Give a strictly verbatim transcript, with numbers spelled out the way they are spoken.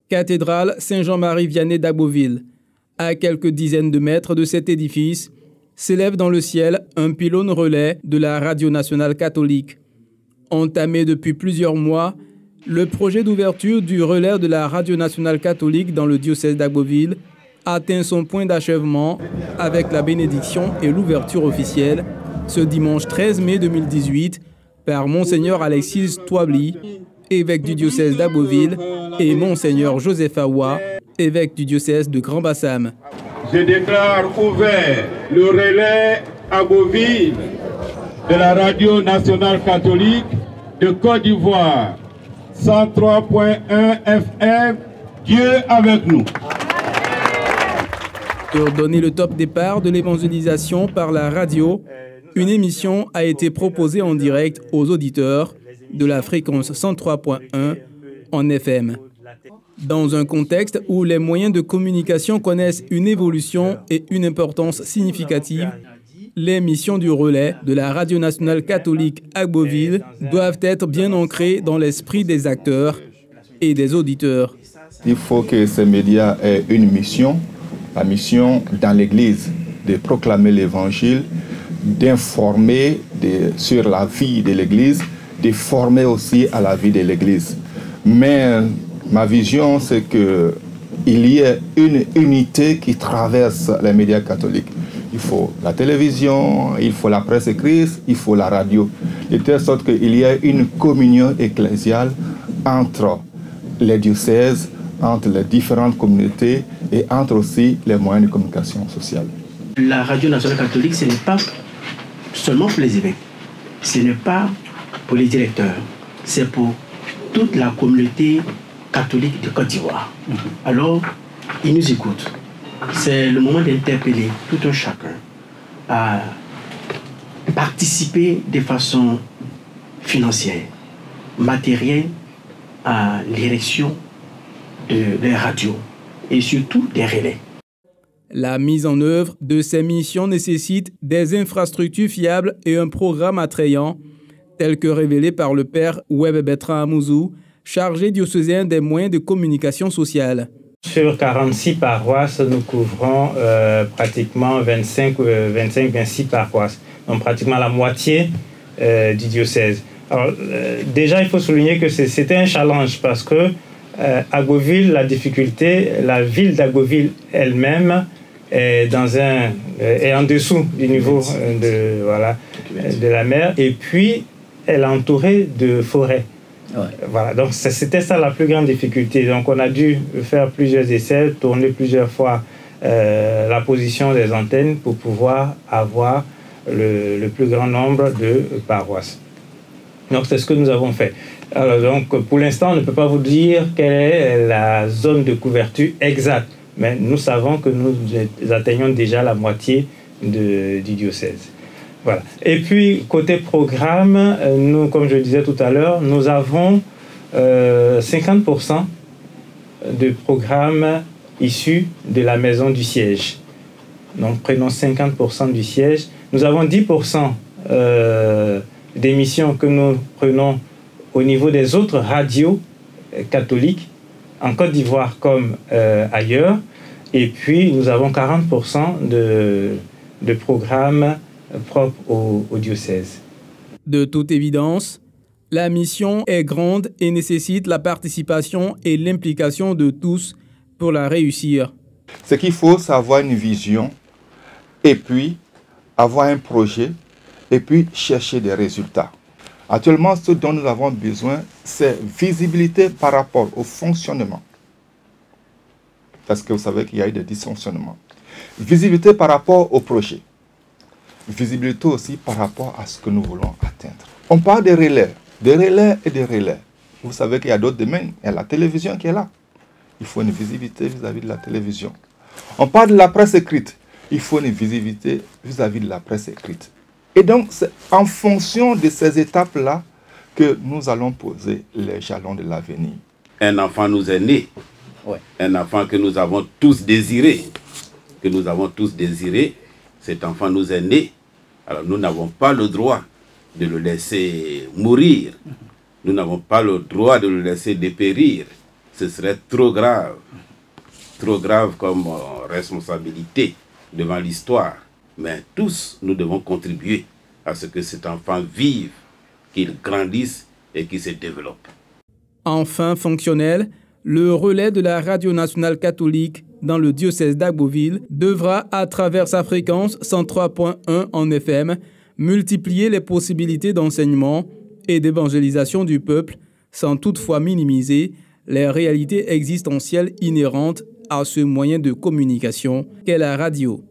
Cathédrale Saint-Jean-Marie Vianney d'Agboville. À quelques dizaines de mètres de cet édifice, s'élève dans le ciel un pylône relais de la Radio Nationale Catholique. Entamé depuis plusieurs mois, le projet d'ouverture du relais de la Radio Nationale Catholique dans le diocèse d'Agboville atteint son point d'achèvement avec la bénédiction et l'ouverture officielle ce dimanche treize mai deux mille dix-huit par Monseigneur Alexis Toabli, évêque du diocèse d'Agboville, et Monseigneur Joseph Awa, évêque du diocèse de Grand-Bassam. Je déclare ouvert le relais Agboville de la Radio Nationale Catholique de Côte d'Ivoire, cent trois point un F M, Dieu avec nous. Pour donner le top départ de l'évangélisation par la radio, une émission a été proposée en direct aux auditeurs de la fréquence cent trois point un en F M. Dans un contexte où les moyens de communication connaissent une évolution et une importance significative, les missions du relais de la Radio Nationale Catholique Agboville doivent être bien ancrées dans l'esprit des acteurs et des auditeurs. Il faut que ces médias aient une mission, la mission dans l'Église, de proclamer l'Évangile, d'informer de, sur la vie de l'Église, de former aussi à la vie de l'Église. Mais ma vision, c'est qu'il y ait une unité qui traverse les médias catholiques. Il faut la télévision, il faut la presse écrite, il faut la radio. De telle sorte qu'il y ait une communion ecclésiale entre les diocèses, entre les différentes communautés et entre aussi les moyens de communication sociale. La Radio Nationale Catholique, ce n'est pas seulement pour les évêques, ce n'est pas pour les directeurs, c'est pour toute la communauté catholique de Côte d'Ivoire. Mm-hmm. Alors, ils nous écoutent. C'est le moment d'interpeller tout un chacun à participer de façon financière, matérielle à l'érection de les radios et surtout des relais. La mise en œuvre de ces missions nécessite des infrastructures fiables et un programme attrayant, tel que révélé par le père Web Bertrand Amouzou, chargé diocésain des moyens de communication sociale. Sur quarante-six paroisses, nous couvrons euh, pratiquement vingt-cinq vingt-six paroisses, donc pratiquement la moitié euh, du diocèse. Alors, euh, déjà, il faut souligner que c'était un challenge parce que euh, Agboville, la difficulté, la ville d'Agboville elle-même est, dans un, est en dessous du niveau de, voilà, de la mer et puis elle est entourée de forêts. Ouais. Voilà, donc c'était ça la plus grande difficulté. Donc on a dû faire plusieurs essais, tourner plusieurs fois euh, la position des antennes pour pouvoir avoir le, le plus grand nombre de paroisses. Donc c'est ce que nous avons fait. Alors donc pour l'instant on ne peut pas vous dire quelle est la zone de couverture exacte, mais nous savons que nous atteignons déjà la moitié de, du diocèse. Voilà. Et puis, côté programme, nous, comme je le disais tout à l'heure, nous avons euh, cinquante pour cent de programmes issus de la maison du siège. Donc, prenons cinquante pour cent du siège. Nous avons dix pour cent euh, d'émissions que nous prenons au niveau des autres radios catholiques, en Côte d'Ivoire comme euh, ailleurs. Et puis, nous avons quarante pour cent de, de programmes propre au, au diocèse. De toute évidence, la mission est grande et nécessite la participation et l'implication de tous pour la réussir. Ce qu'il faut, c'est avoir une vision, et puis avoir un projet, et puis chercher des résultats. Actuellement, ce dont nous avons besoin, c'est visibilité par rapport au fonctionnement. Parce que vous savez qu'il y a eu des dysfonctionnements. Visibilité par rapport au projet. Visibilité aussi par rapport à ce que nous voulons atteindre. On parle des relais, des relais et des relais. Vous savez qu'il y a d'autres domaines. Il y a la télévision qui est là. Il faut une visibilité vis-à-vis de la télévision. On parle de la presse écrite. Il faut une visibilité vis-à-vis de la presse écrite. Et donc, c'est en fonction de ces étapes-là que nous allons poser les jalons de l'avenir. Un enfant nous est né. Ouais. Un enfant que nous avons tous désiré. Que nous avons tous désiré. Cet enfant nous est né. Alors nous n'avons pas le droit de le laisser mourir. Nous n'avons pas le droit de le laisser dépérir. ce serait trop grave, trop grave comme euh, responsabilité devant l'histoire. Mais tous, nous devons contribuer à ce que cet enfant vive, qu'il grandisse et qu'il se développe. Enfin fonctionnel, le relais de la Radio nationale catholique dans le diocèse d'Agboville devra, à travers sa fréquence cent trois point un en F M, multiplier les possibilités d'enseignement et d'évangélisation du peuple, sans toutefois minimiser les réalités existentielles inhérentes à ce moyen de communication qu'est la radio.